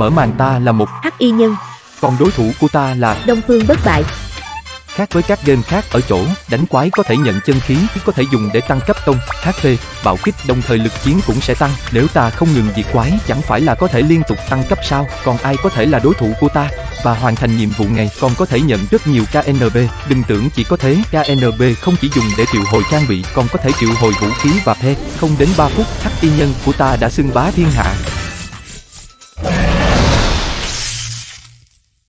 Mở màn ta là một Hắc y nhân, còn đối thủ của ta là Đông Phương bất bại. khác với các game khác ở chỗ, đánh quái có thể nhận chân khí, có thể dùng để tăng cấp tông, HP, bạo kích, đồng thời lực chiến cũng sẽ tăng. Nếu ta không ngừng diệt quái, chẳng phải là có thể liên tục tăng cấp sao? Còn ai có thể là đối thủ của ta? Và hoàn thành nhiệm vụ này còn có thể nhận rất nhiều KNB. Đừng tưởng chỉ có thế, KNB không chỉ dùng để triệu hồi trang bị, còn có thể triệu hồi vũ khí và P. Không đến 3 phút, hắc y nhân của ta đã xưng bá thiên hạ.